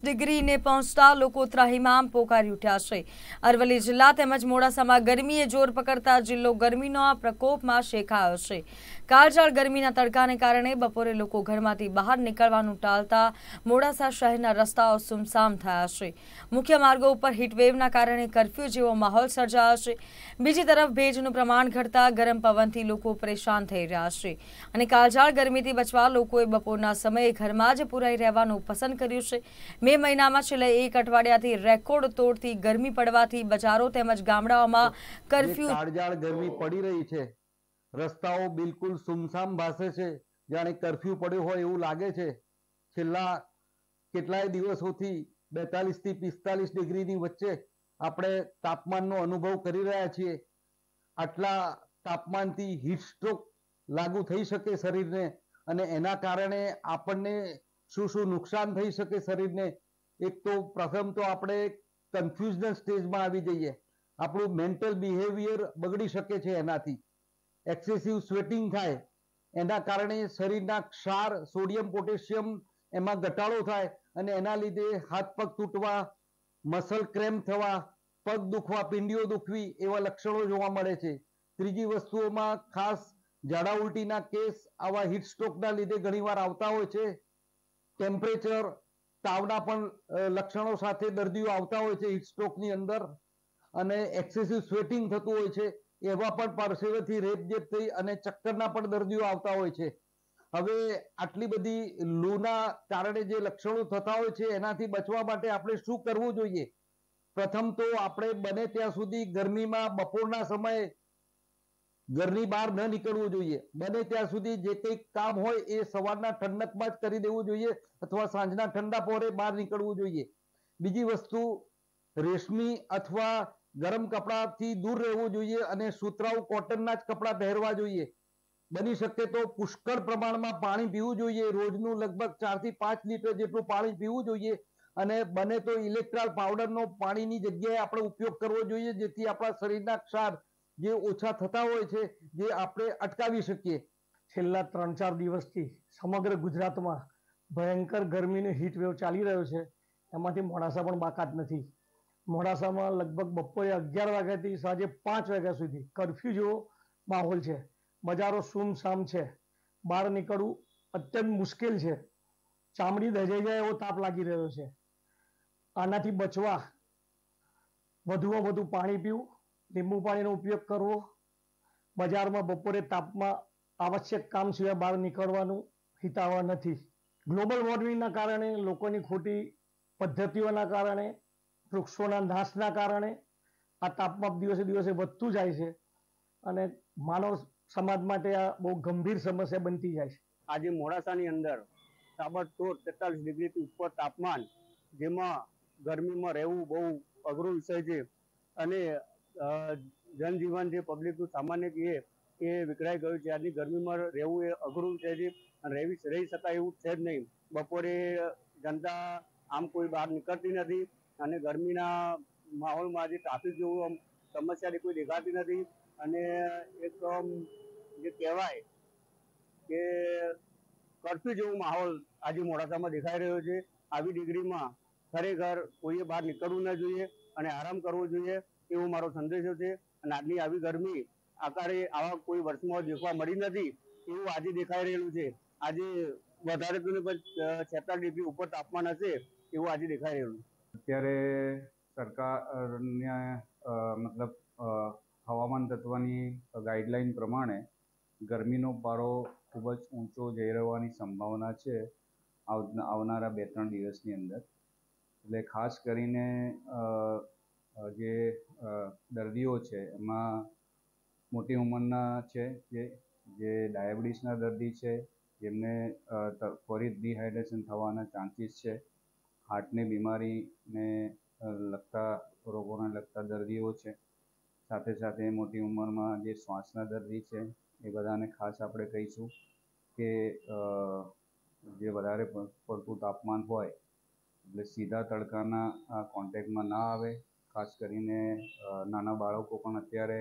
ડિગ્રીને પહોંચતા લોકો ત્રાહિમામ પોકારી ઉઠ્યા છે। અરવલ્લી જિલ્લા તેમજ મોડાસામાં ગરમીએ જોર પકડતા જિલ્લો ગરમીના પ્રકોપમાં શેકાયો છે। કાળઝાળ ગરમીના તડકાને કારણે બપોરે લોકો ઘરમાંથી બહાર નીકળવાનું ટાળતા મોડાસા શહેરના રસ્તાઓ સુમસામ થયા છે। મુખ્ય માર્ગો ઉપર હીટવેવના કારણે કર્ફ્યુ જેવો માહોલ સર્જાયો છે। બીજી તરફ ભેજનું પ્રમાણ ઘટતા ગરમ પવનથી લોકો પરેશાન થઈ રહ્યા છે અને કાળઝાળ ગરમીથી બચવા લોકોએ બપોરના સમયે ઘરમાં જ પુરાઈ રહેવાનું પસંદ કર્યું છે। મે મહિનામાં છેલ્લા એક અઠવાડિયાથી રેકોર્ડ તોડતી ગરમી પડવાથી બજારો તેમજ ગામડાઓમાં કર્ફ્યુ કાળઝાળ ગરમી પડી રહી છે। રસ્તાઓ બિલકુલ સુમસામ ભાસે છે, જાણે કર્ફ્યુ પડ્યો હોય એવું લાગે છે। છેલ્લા કેટલાય દિવસોથી 42 થી 45 ડિગ્રીની વચ્ચે આપણે તાપમાનનો અનુભવ કરી રહ્યા છીએ। આટલા તાપમાનથી હીટ સ્ટ્રોક લાગુ થઈ શકે શરીરને અને એના કારણે આપણને શું નુકસાન થઈ શકે શરીરને। એક તો પ્રથમ તો આપણે કન્ફ્યુઝન સ્ટેજમાં આવી જઈએ, આપણું મેન્ટલ બિહેવિયર બગડી શકે છે। એનાથી એક્સેસિવ સ્વેટિંગ થાય, એના કારણે શરીરના ક્ષાર, સોડિયમ, પોટેશિયમ એમાં ઘટાડો થાય અને એના લીધે હાથ પગ તૂટવા, મસલ ક્રેમ્પ થવા, પગ દુખવા, પિંડીઓ દુખવી એવા લક્ષણો જોવા મળે છે। ત્રીજી વસ્તુઓમાં ખાસ ઝાડા ઉલટીના કેસ આવા હીટ સ્ટ્રોકના લીધે ઘણીવાર આવતા હોય છે। ટેમ્પરેચર, તાવના પણ લક્ષણો સાથે દર્દીઓ આવતા હોય છે હીટ સ્ટ્રોકની અંદર અને એક્સેસિવ સ્વેટિંગ થતું હોય છે। એવા પણ પરસેવેથી રેપઝેપ થઈ અને ચક્કરના પણ દર્દીઓ આવતા હોય છે। હવે આટલી બધી લૂના કારણે જે લક્ષણો થતા હોય છે એનાથી બચવા માટે આપણે શું કરવું જોઈએ? પ્રથમ તો આપણે બને ત્યાં સુધી ગરમીમાં બપોરના સમયે ઘરની બહાર ન નીકળવું જોઈએ। બને ત્યાં સુધી જે કંઈ કામ હોય એ સવારના ઠંડકમાં જ કરી દેવું જોઈએ અથવા સાંજના ઠંડા પહોરે બહાર નીકળવું જોઈએ। બીજી વસ્તુ, રેશમી અથવા ગરમ કપડાથી દૂર રહેવું જોઈએ અને સુતરાઉ કોટનના જ કપડાં પહેરવા જોઈએ। બની શકે તો પુષ્કળ પ્રમાણમાં પાણી પીવું જોઈએ। રોજનું લગભગ 4 થી 5 લીટર જેટલું પાણી પીવું જોઈએ અને બને તો ઇલેક્ટ્રોલ પાવડરનો પાણીની જગ્યાએ આપણે ઉપયોગ કરવો જોઈએ, જેથી આપણા શરીરના ક્ષાર જે ઓછા થતા હોય છે જે આપણે અટકાવી શકીએ। છેલ્લા 3-4 દિવસથી સમગ્ર ગુજરાતમાં ભયંકર ગરમીનો હીટ વેવ ચાલી રહ્યો છે। એમાંથી મોડાસા પણ બાકાત નથી। મોડાસામાં લગભગ બપોરે 11 વાગ્યાથી સાંજે 5 વાગ્યા સુધી કર્ફ્યુ જેવો માહોલ છે। બજારો સુમસામ છે, બહાર નીકળવું અત્યંત મુશ્કેલ છે। ચામડી દજાઈ જાય એવો તાપ લાગી રહ્યો છે। આનાથી બચવા વધુમાં વધુ પાણી પીવું, લીંબુ પાણીનો ઉપયોગ કરવો, બજારમાં બપોરે તાપમાં આવશ્યક કામ સિવાય બહાર નીકળવાનું હિતાવહ નથી। ગ્લોબલ વોર્મિંગના કારણે, લોકોની ખોટી પદ્ધતિઓના કારણે, વૃક્ષોના નાશના કારણે આ તાપમાન દિવસે દિવસે વધતું જાય છે અને માનવ સમાજ માટે આ બહુ ગંભીર સમસ્યા બનતી જાય છે। આજે મોડાસાની અંદર તાબડતોડ 43 ડિગ્રીથી ઉપર તાપમાન, જેમાં ગરમીમાં રહેવું બહુ અઘરો વિષય છે અને જનજીવન જે પબ્લિકનું સામાન્ય એ વિખરાઈ ગયું છે। આજની ગરમીમાં રહેવું એ અઘરું વિષય છે અને રહી શકાય એવું છે જ નહીં। બપોરે જનતા આમ કોઈ બહાર નીકળતી નથી અને ગરમીના માહોલમાં આજે ટ્રાફિક જેવું સમસ્યા કોઈ દેખાતી નથી અને એક જે કહેવાય કે કર્ફ્યુ જેવો માહોલ આજે મોડાસામાં દેખાઈ રહ્યો છે। આવી ડિગ્રીમાં ખરેખર કોઈએ બહાર નીકળવું ન જોઈએ અને આરામ કરવો જોઈએ એવો મારો સંદેશો છે અને આજની આવી ગરમી આકારે આવા કોઈ વર્ષમાં દેખવા મળી નથી એવું આજે દેખાઈ રહેલું છે। આજે વધારે તો 46 ડિગ્રી ઉપર તાપમાન હશે એવું આજે દેખાઈ રહેલું છે। અત્યારે સરકારના મતલબ હવામાન તત્વની ગાઈડલાઈન પ્રમાણે ગરમીનો પારો ખૂબ જ ઊંચો જઈ રહેવાની સંભાવના છે આવનારા 2-3 દિવસની અંદર। એટલે ખાસ કરીને જે દર્દીઓ છે એમાં મોટી ઉંમરના છે, જે ડાયાબિટીસના દર્દી છે, જેમને ત્વરિત ડિહાઇડ્રેશન થવાના ચાન્સીસ છે, હાર્ટની બીમારીને લગતા રોગોને લગતા દર્દીઓ છે, સાથે સાથે મોટી ઉંમરમાં જે શ્વાસના દર્દી છે એ બધાને ખાસ આપણે કહીશું કે જે વધારે પડતું તાપમાન હોય એટલે સીધા તડકાના કોન્ટેક્ટમાં ના આવે। ખાસ કરીને નાના બાળકો પણ અત્યારે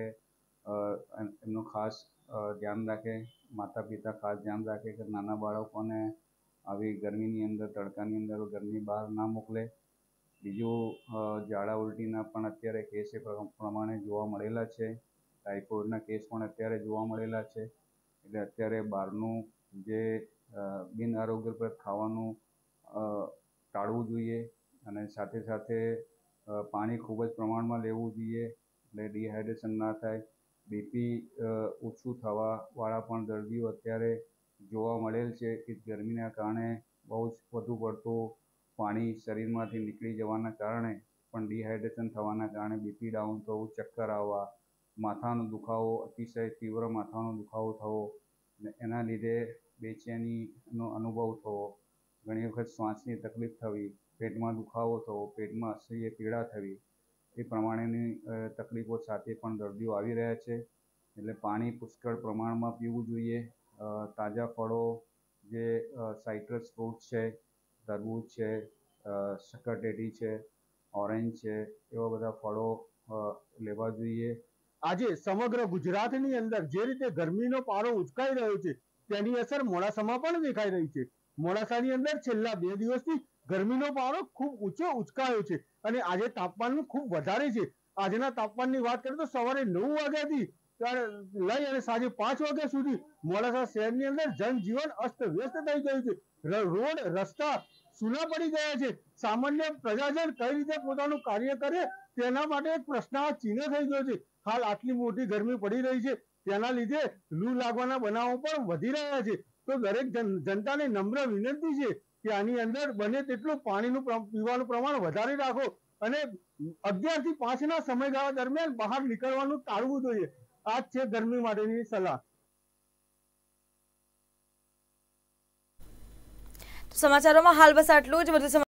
એમનું ખાસ ધ્યાન રાખે, માતા પિતા ખાસ ધ્યાન રાખે કે નાના બાળકોને આવી ગરમીની અંદર તડકાની અંદર ઘરની બહાર ના મોકલે. બીજું ઝાડા ઉલટીના પણ અત્યારે કેસ એ પ્રમાણે જોવા મળેલા છે. ટાઇફોઇડના કેસ પણ અત્યારે જોવા મળેલા છે. એટલે અત્યારે બહારનું જે બિન આરોગ્યપ્રદ ખાવાનું ટાળવું જોઈએ અને સાથે સાથે પાણી ખૂબ જ પ્રમાણમાં લેવું જોઈએ એટલે ડિહાઇડ્રેશન ના થાય. બીપી ઓછું થવાવાળા પણ દર્દીઓ અત્યારે જોવા મળેલ છે કે ગરમીના કારણે બહુ જ વધુ પડતું પાણી શરીરમાંથી નીકળી જવાના કારણે પણ ડિહાઇડ્રેશન થવાના કારણે બીપી ડાઉન થવું, ચક્કર આવવા, માથાનો દુખાવો, અતિશય તીવ્ર માથાનો દુખાવો થવો અને એના લીધે બેચેનીનો અનુભવ થવો, ઘણી વખત શ્વાસની તકલીફ થવી, પેટમાં દુખાવો થવો, પેટમાં અસહ્ય પીડા થવી, એ પ્રમાણેની તકલીફો સાથે પણ દર્દીઓ આવી રહ્યા છે. એટલે પાણી પુષ્કળ પ્રમાણમાં પીવું જોઈએ. તાજા ફળો જે સાઇટ્રસ ફ્રૂટ છે, તરબૂચ છે, શક્કરટેટી છે, ઓરેન્જ છે, એવા બધા ફળો લેવા જોઈએ. આજે સમગ્ર ગુજરાતની અંદર જે રીતે ગરમીનો પારો ઉચકાઈ રહ્યો છે તેની અસર મોડાસામાં પણ દેખાઈ રહી છે. મોડાસાની અંદર છેલ્લા 2 દિવસથી ગરમીનો પારો ખૂબ ઊંચો ઉચકાયો છે અને આજે તાપમાન ખૂબ વધારે છે. આજના તાપમાનની વાત કરીએ તો સવારે 9 વાગ્યાથી લઈ અને સાંજે 5 વાગ્યા સુધી મોડાસા શહેરની અંદર જનજીવન અસ્તવ્યસ્ત થઈ ગયું છે. રોડ રસ્તા સૂના પડી ગયા છે. સામાન્ય પ્રજાજન કઈ રીતે પોતાનું કાર્ય કરે તેના માટે એક પ્રશ્નાર્થ ચિહ્ન થઈ ગયો છે. હાલ આટલી મોટી ગરમી પડી રહી છે તેના લીધે લૂ લાગવાના બનાવો પણ વધી રહ્યા છે. તો દરેક જનતાને નમ્ર વિનંતી છે કે આની અંદર બને તેટલું પાણીનું પીવાનું પ્રમાણ વધારે રાખો અને 11 થી 5 ના સમયગાળા દરમિયાન બહાર નીકળવાનું ટાળવું જોઈએ. આ જ છે ગરમી માટેની સલાહ. સમાચારોમાં હાલ બસ આટલું જ. વધુ